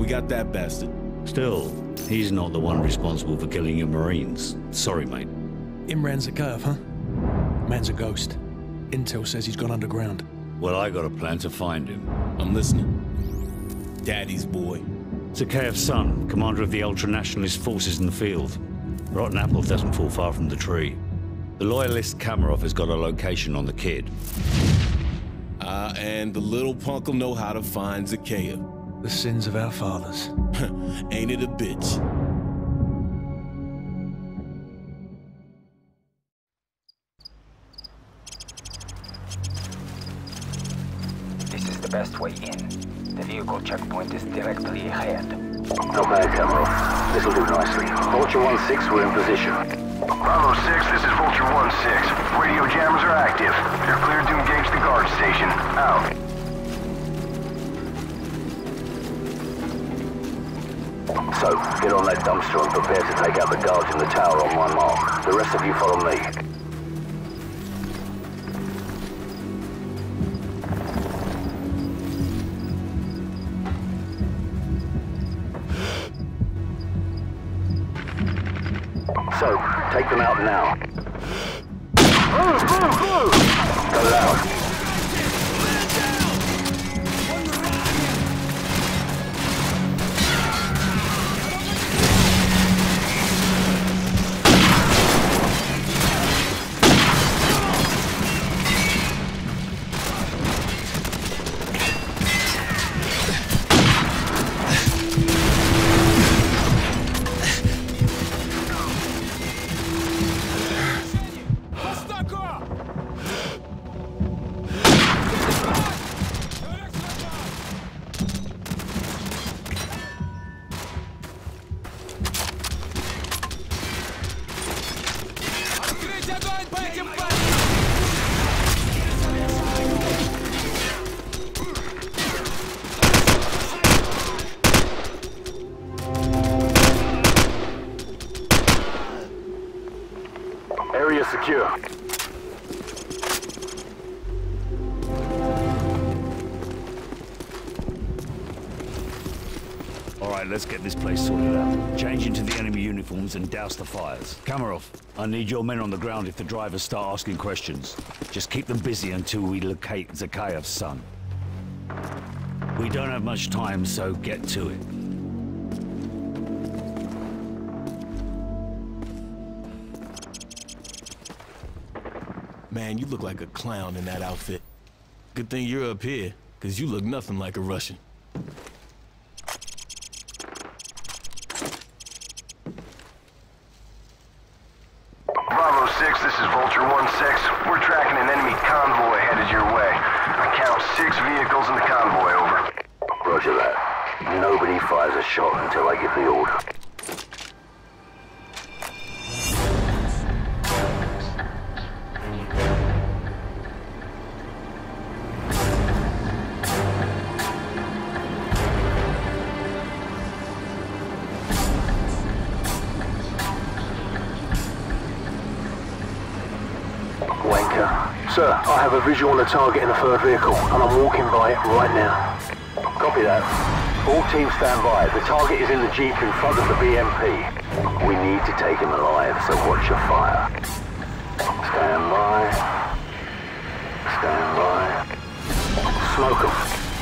We got that bastard. Still, he's not the one responsible for killing your Marines. Sorry, mate. Imran's a curve, huh? Man's a ghost. Intel says he's gone underground. Well, I got a plan to find him. I'm listening. Daddy's boy. Zakhaev's son, commander of the ultra-nationalist forces in the field. Rotten apple doesn't fall far from the tree. The loyalist Kamarov has got a location on the kid. And the little punk'll know how to find Zakhaev. The sins of our fathers. Ain't it a bitch? This is the best way in. The vehicle checkpoint is directly ahead. Not bad, Kamarov. This'll do nicely. Vulture 1-6, we're in position. Bravo 6, this is Vulture 1-6. Radio jammers are active. You're cleared to engage the guard station. Out. So, get on that dumpster and prepare to take out the guards in the tower on my mark. The rest of you follow me. So, take them out now. Go loud. Area secure. Alright, let's get this place sorted out. Change into the enemy uniforms and douse the fires. Kamarov, I need your men on the ground if the drivers start asking questions. Just keep them busy until we locate Zakhaev's son. We don't have much time, so get to it. Man, you look like a clown in that outfit. Good thing you're up here, because you look nothing like a Russian. Bravo 6, this is Vulture 1-6. We're tracking an enemy convoy headed your way. I count 6 vehicles in the convoy, over. Roger that. Nobody fires a shot until I give the order. Sir, I have a visual on the target in the third vehicle, and I'm walking by it right now. Copy that. All teams stand by. The target is in the Jeep in front of the BMP. We need to take him alive, so watch your fire. Stand by. Stand by. Smoke him.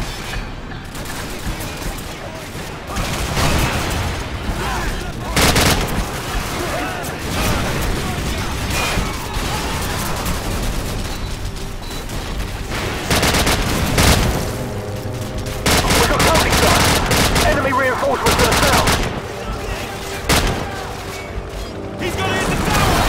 Reinforcements to the south! He's gonna hit the tower!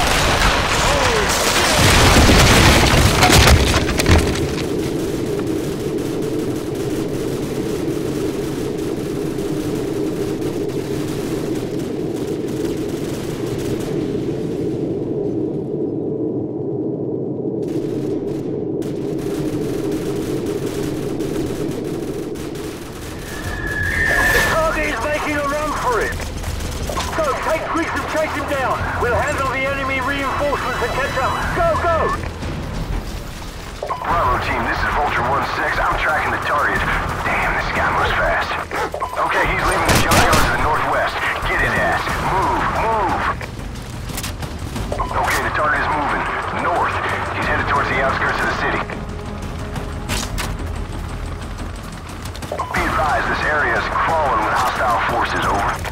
Take Griggs and chase him down. We'll handle the enemy reinforcements and catch up. Go, go! Bravo team, this is Vulture 1-6. I'm tracking the target. Damn, this guy moves fast. Okay, he's leaving the junkyard to the northwest. Get his ass. Move, move. Okay, the target is moving. North. He's headed towards the outskirts of the city. Be advised, this area is crawling with hostile forces, over.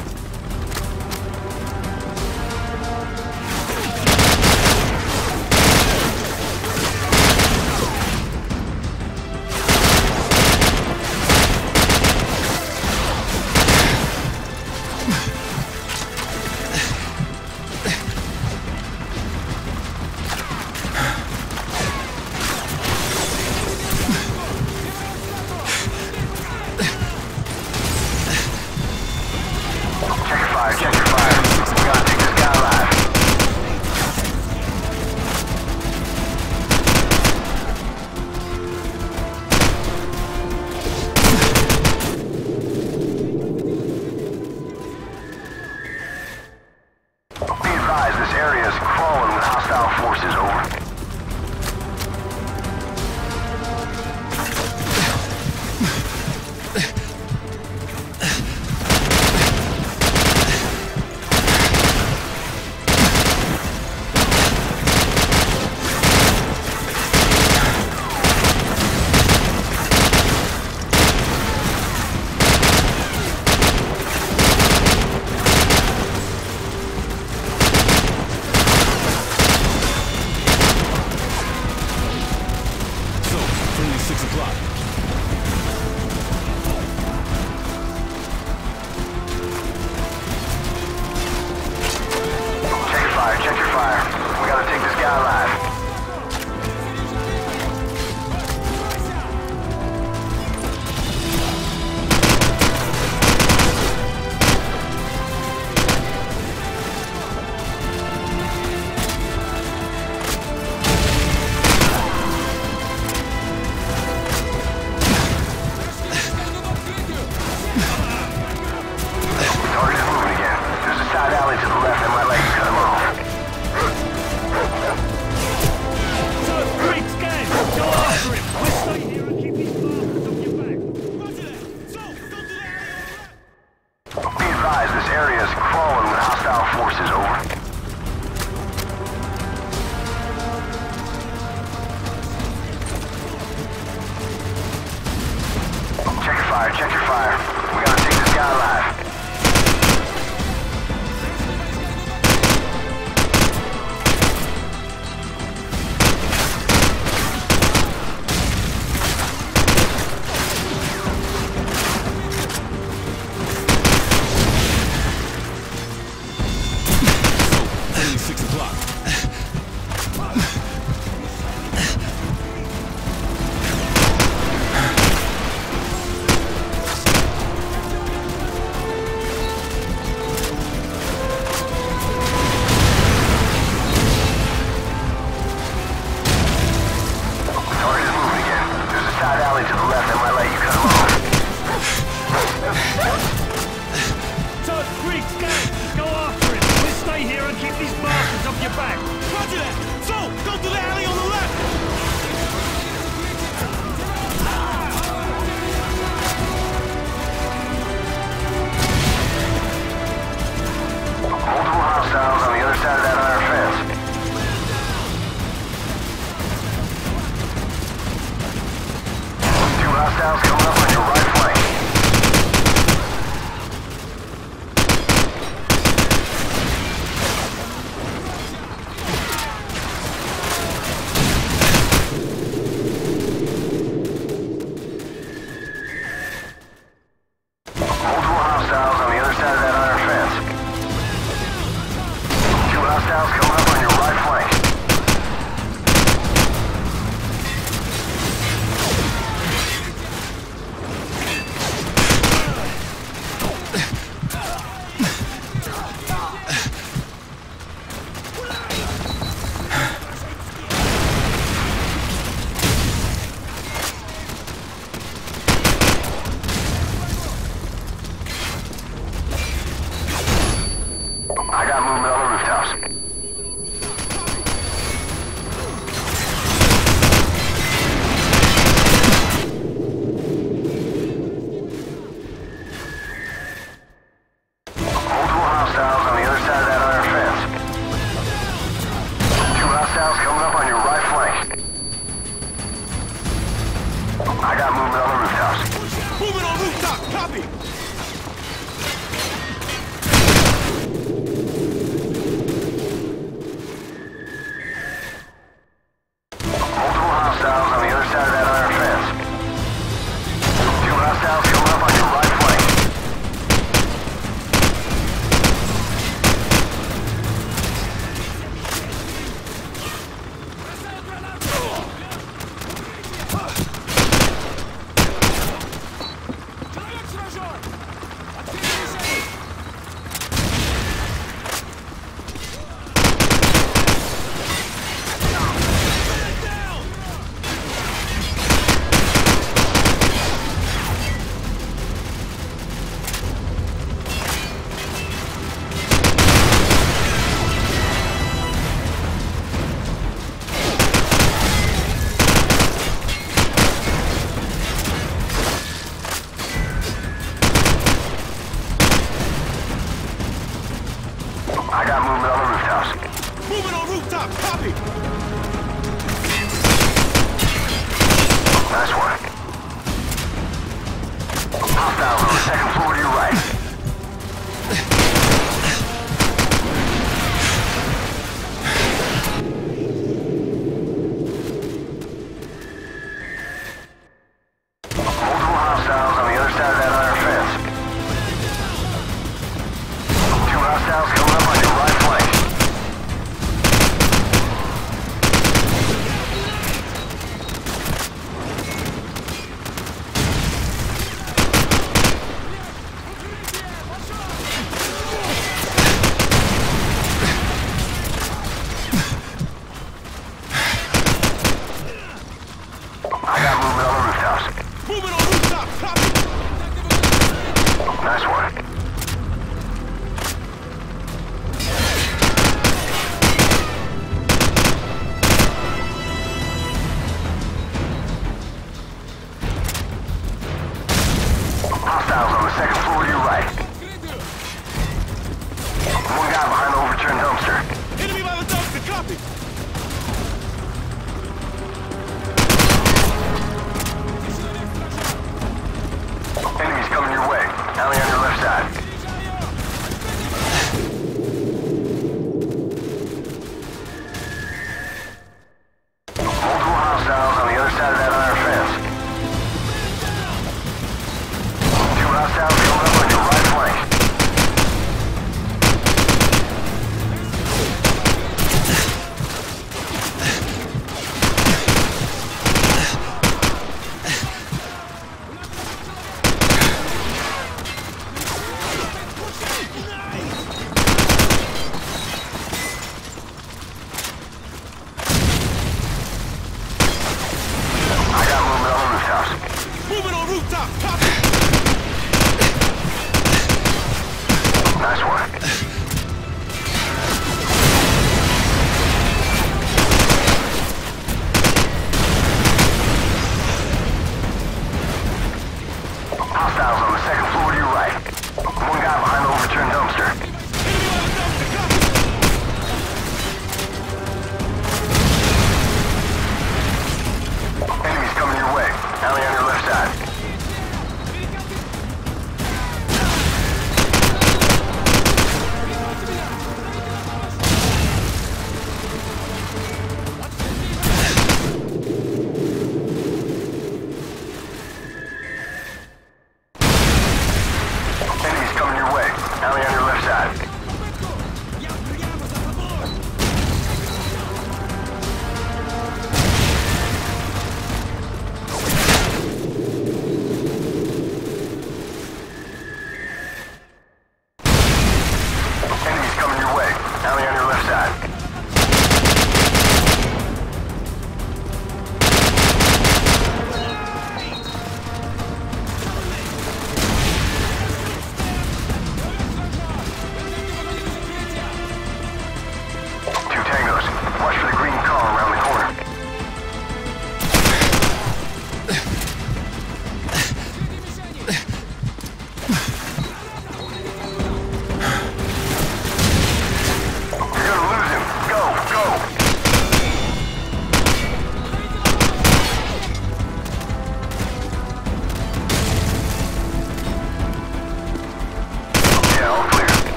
Check your fire. We gotta take this guy alive. I got movement on the rooftops. Moving on rooftop, copy! Multiple hostiles on the other side of that iron fence. 2 hostiles coming up on your right flank. I got movement on the rooftops. Moving on rooftop, copy! Nice one. Hostiles on the second floor to your right. Multiple hostiles on the other side of that iron fence. 2 hostiles coming up on your right flank. I got movement on the rooftops. Moving on rooftop, copy! Nice one. Hostiles on the second floor to your right. One guy behind the overturned dumpster. Enemy by the dumpster, copy! Enemies coming your way. Alley on your left side. Multiple hostiles on the other side of that iron fence. 2 hostiles coming up on your right.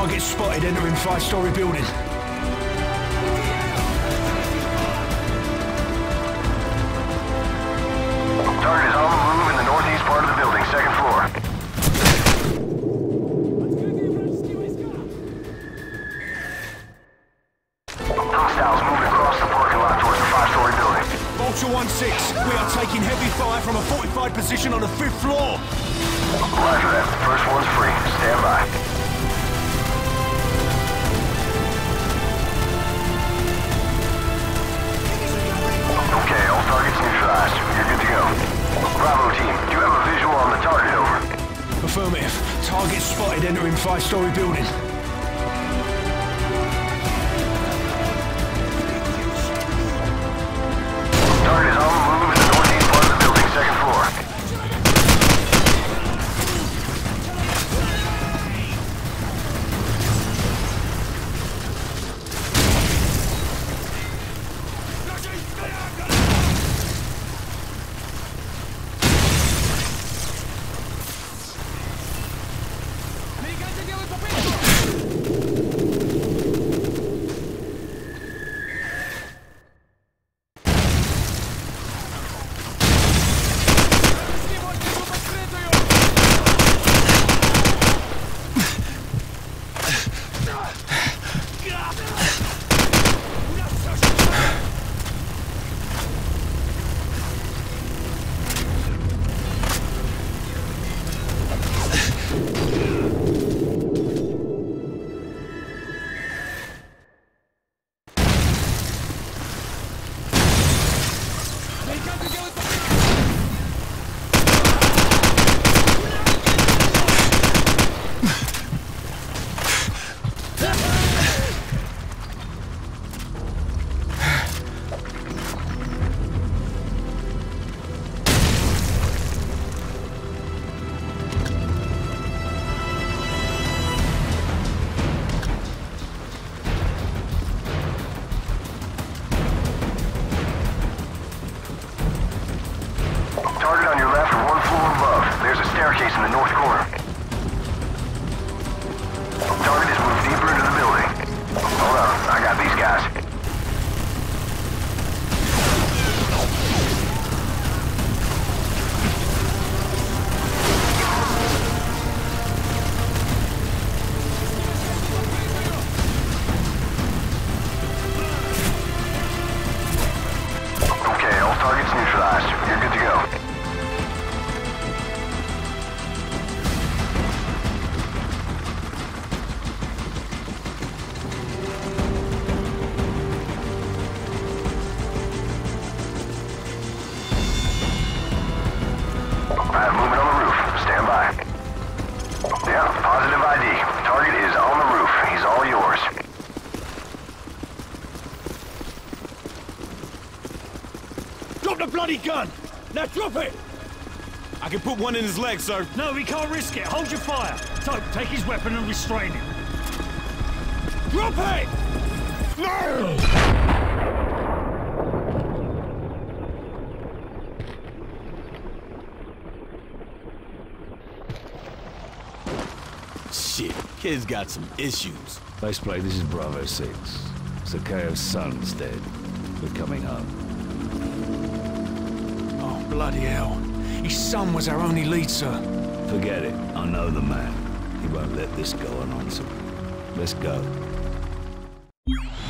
Target spotted entering 5-story building. Target is on the move in the northeast part of the building, second floor. Hostiles moving across the parking lot towards the 5-story building. Vulture 1-6, we are taking heavy fire from a fortified position on the 5th floor. Roger that. First one's free. Stand by. Okay, all targets neutralized. You're good to go. Bravo team, do you have a visual on the target, over? Affirmative. Target spotted entering 5-story building. Target is on the move in the northeast part of the building, second floor. Target on your left or one floor above. There's a staircase in the north corner. Target has moved deeper into the building. Hold on, I got these guys. Okay, all targets neutralized. You're good to go. I have movement on the roof. Stand by. Yeah, positive ID. Target is on the roof. He's all yours. Drop the bloody gun! Now drop it! I can put one in his leg, sir. No, we can't risk it. Hold your fire. Tope, take his weapon and restrain him. Drop it! No! Shit, kid's got some issues. Faceplate, this is Bravo 6. Zakhaev's son's dead. We're coming home. Oh, bloody hell. His son was our only lead, sir. Forget it. I know the man. He won't let this go unanswered. Let's go.